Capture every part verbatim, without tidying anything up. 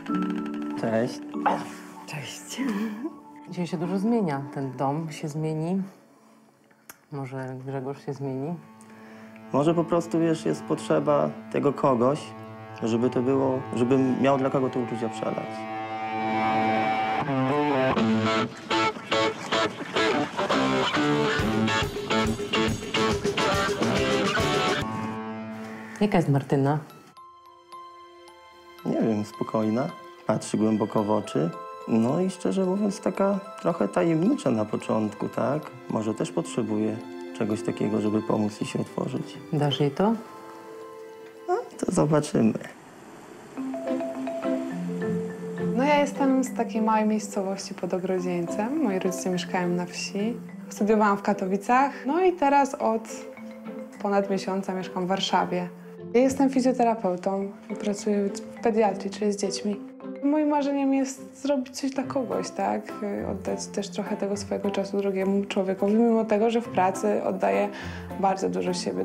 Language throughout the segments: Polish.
Cześć. Cześć. Dzisiaj się dużo zmienia. Ten dom się zmieni. Może Grzegorz się zmieni. Może po prostu, wiesz, jest potrzeba tego kogoś, żeby to było, żebym miał dla kogo te uczucia przelać. Jaka jest Martyna? Nie wiem, spokojna, patrzy głęboko w oczy. No i szczerze mówiąc, taka trochę tajemnicza na początku, tak? Może też potrzebuje czegoś takiego, żeby pomóc jej się otworzyć. Dasz jej to? No, to zobaczymy. No ja jestem z takiej małej miejscowości pod Ogrodzieńcem. Moi rodzice mieszkają na wsi. Studiowałam w Katowicach, no i teraz od ponad miesiąca mieszkam w Warszawie. Ja jestem fizjoterapeutą i pracuję w pediatrii, czyli z dziećmi. Moim marzeniem jest zrobić coś dla kogoś, tak? Oddać też trochę tego swojego czasu drugiemu człowiekowi, mimo tego, że w pracy oddaję bardzo dużo siebie.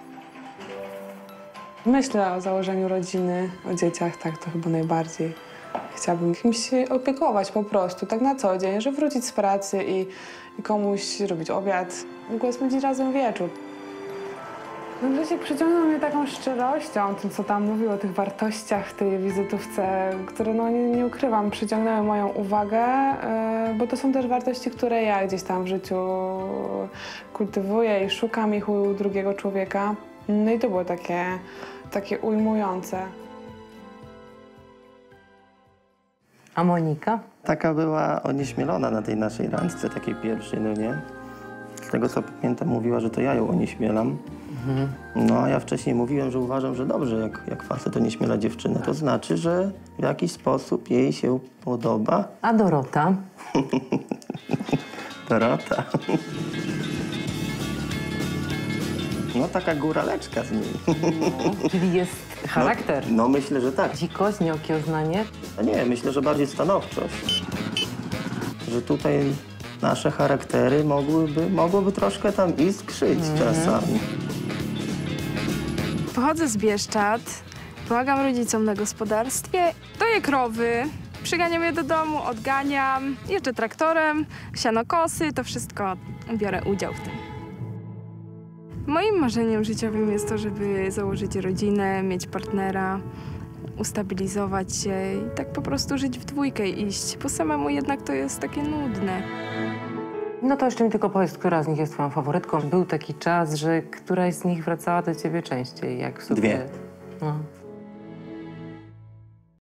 Myślę o założeniu rodziny, o dzieciach, tak to chyba najbardziej. Chciałabym kimś się opiekować po prostu, tak na co dzień, że wrócić z pracy i, i komuś robić obiad, w ogóle spędzić razem wieczór. No, Grzesiek przyciągnął mnie taką szczerością, tym co tam mówił o tych wartościach w tej wizytówce, które no nie, nie ukrywam, przyciągnęły moją uwagę, yy, bo to są też wartości, które ja gdzieś tam w życiu kultywuję i szukam ich u drugiego człowieka. No i to było takie, takie ujmujące. A Monika? Taka była onieśmielona na tej naszej randce, takiej pierwszej, no nie? Z tego co pamiętam, mówiła, że to ja ją onieśmielam. Mhm. No a ja wcześniej mówiłem, że uważam, że dobrze, jak, jak facet onieśmiela dziewczynę. To znaczy, że w jakiś sposób jej się podoba. A Dorota? Dorota. No taka góraleczka z niej. No, czyli jest charakter. No, no myślę, że tak. Dzikość, nieokiełznanie? A nie, myślę, że bardziej stanowczość. Że tutaj nasze charaktery mogłyby, mogłyby troszkę tam iskrzyć mm. czasami. Pochodzę z Bieszczad, pomagam rodzicom na gospodarstwie, doję krowy, przyganiam je do domu, odganiam, jeżdżę traktorem, sianokosy, to wszystko biorę udział w tym. Moim marzeniem życiowym jest to, żeby założyć rodzinę, mieć partnera, ustabilizować się i tak po prostu żyć w dwójkę i iść, bo samemu jednak to jest takie nudne. No to jeszcze mi tylko powiedz, która z nich jest twoją faworytką. Był taki czas, że któraś z nich wracała do ciebie częściej, jak sobie... Dwie. No.